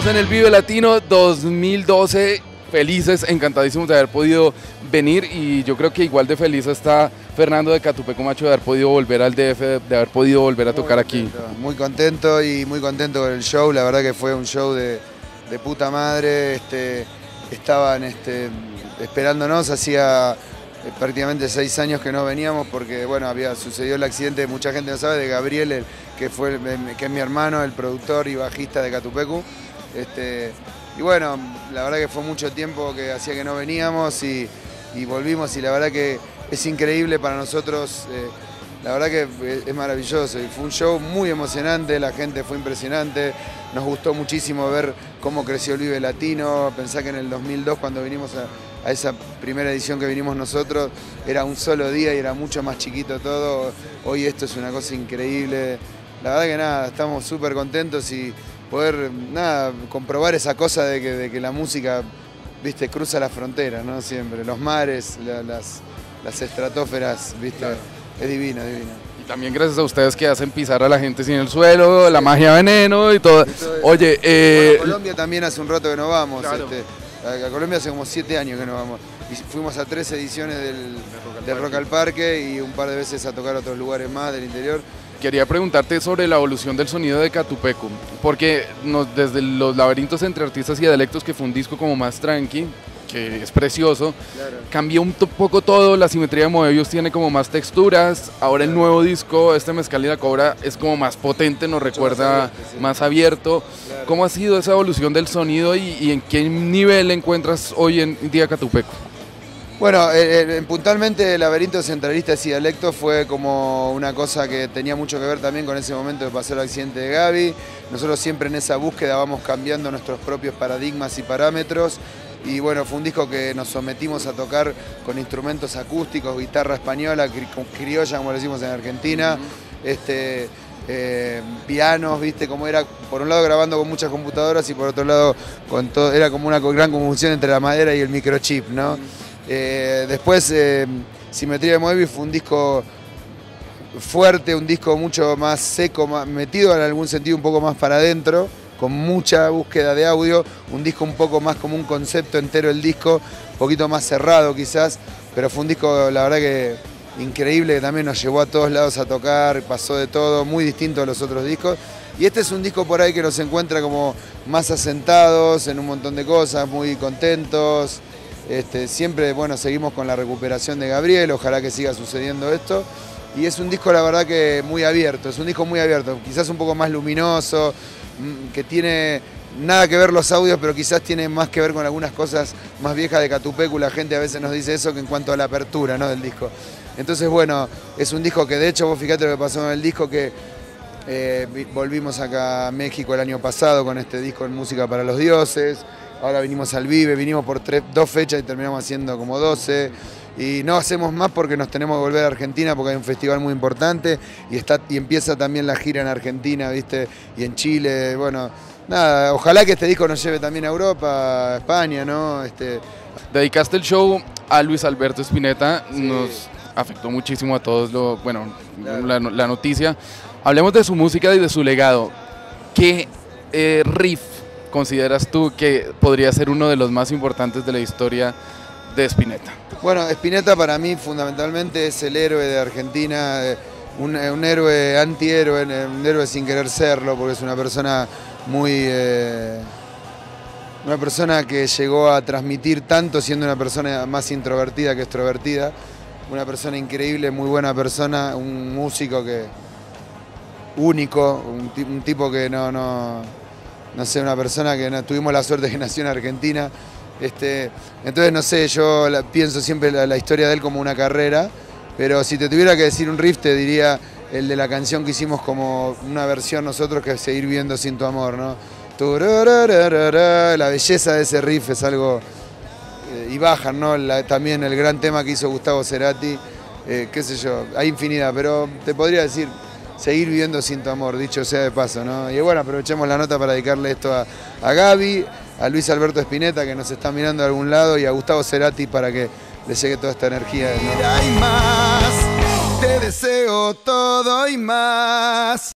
Estamos en el Vive Latino 2012, felices, encantadísimos de haber podido venir, y yo creo que igual de feliz está Fernando de Catupeco Macho de haber podido volver al DF, de haber podido volver a tocar aquí. Muy contento y muy contento con el show, la verdad que fue un show de puta madre. Estaban esperándonos, hacía prácticamente 6 años que no veníamos porque bueno, había sucedido el accidente, mucha gente no sabe, de Gabriel, que es mi hermano, el productor y bajista de Catupecu. Y bueno, la verdad que fue mucho tiempo que hacía que no veníamos y volvimos, y la verdad que es increíble para nosotros, la verdad que es maravilloso, y fue un show muy emocionante, la gente fue impresionante, nos gustó muchísimo ver cómo creció el Vive Latino. Pensá que en el 2002, cuando vinimos a esa primera edición que vinimos nosotros, era un solo día y era mucho más chiquito todo. Hoy esto es una cosa increíble. La verdad que nada, estamos súper contentos y poder comprobar esa cosa de que la música, viste, cruza las fronteras, ¿no? Siempre, los mares, las estratosferas, viste, claro. Es divino, divino. Y también gracias a ustedes que hacen pisar a la gente sin el suelo, la magia veneno y todo. Oye, bueno, Colombia también hace un rato que no vamos. Claro. A Colombia hace como 7 años que no vamos. Y fuimos a 3 ediciones del Rock al Parque y un par de veces a tocar otros lugares más del interior. Quería preguntarte sobre la evolución del sonido de Catupecu, porque desde Los Laberintos entre Artistas y Dialectos, que fue un disco como más tranqui, que es precioso, claro, cambió un poco todo, la simetría de Moebius tiene como más texturas, ahora el nuevo disco, Mezcal y la Cobra, es como más potente, nos recuerda más abierto. Claro. ¿Cómo ha sido esa evolución del sonido y en qué nivel encuentras hoy en día Catupecu? Bueno, puntualmente Laberintos entre Aristas y Dialectos fue como una cosa que tenía mucho que ver también con ese momento que pasó el accidente de Gaby. Nosotros siempre en esa búsqueda vamos cambiando nuestros propios paradigmas y parámetros. Y bueno, fue un disco que nos sometimos a tocar con instrumentos acústicos, guitarra española, criolla, como le decimos en Argentina, pianos, viste, como era, por un lado grabando con muchas computadoras y por otro lado con todo, era como una gran conjunción entre la madera y el microchip, ¿no? Después, Simetría de Moebius fue un disco fuerte, un disco mucho más seco, metido en algún sentido un poco más para adentro, con mucha búsqueda de audio, un disco un poco más como un concepto entero el disco, un poquito más cerrado quizás, pero fue un disco, la verdad que increíble, que también nos llevó a todos lados a tocar, pasó de todo, muy distinto a los otros discos. Y este es un disco por ahí que nos encuentra como más asentados en un montón de cosas, muy contentos. Siempre, bueno, seguimos con la recuperación de Gabriel, ojalá que siga sucediendo esto. Y es un disco, la verdad, que muy abierto, es un disco muy abierto, quizás un poco más luminoso, que tiene nada que ver los audios, pero quizás tiene más que ver con algunas cosas más viejas de Catupecu. La gente a veces nos dice eso, que en cuanto a la apertura, ¿no?, del disco. Entonces, bueno, es un disco que de hecho, vos fíjate lo que pasó en el disco, que volvimos acá a México el año pasado con este disco en Música para los Dioses. Ahora vinimos al Vive, vinimos por 2 fechas y terminamos haciendo como 12. Y no hacemos más porque nos tenemos que volver a Argentina porque hay un festival muy importante y empieza también la gira en Argentina, ¿viste? Y en Chile. Bueno, nada, ojalá que este disco nos lleve también a Europa, a España, ¿no? Dedicaste el show a Luis Alberto Spinetta, sí. Nos afectó muchísimo a todos, claro, la noticia. Hablemos de su música y de su legado. ¿Qué riff consideras tú que podría ser uno de los más importantes de la historia de Spinetta? Bueno, Spinetta para mí fundamentalmente es el héroe de Argentina, un héroe antihéroe, un héroe sin querer serlo, porque es una persona una persona que llegó a transmitir tanto siendo una persona más introvertida que extrovertida, una persona increíble, muy buena persona, un músico único, un tipo que no sé, una persona que tuvimos la suerte de que nació en Argentina. Entonces, no sé, yo pienso siempre la historia de él como una carrera, pero si te tuviera que decir un riff, te diría el de la canción que hicimos como una versión nosotros, que es Seguir viviendo sin tu amor, ¿no? La belleza de ese riff es algo... y bajan, ¿no? También el gran tema que hizo Gustavo Cerati, qué sé yo, hay infinidad, pero te podría decir Seguir viviendo sin tu amor, dicho sea de paso, ¿no? Y bueno, aprovechemos la nota para dedicarle esto a Gaby, a Luis Alberto Spinetta, que nos está mirando de algún lado, y a Gustavo Cerati para que le llegue toda esta energía, ¿no? Hay más, te deseo todo y más.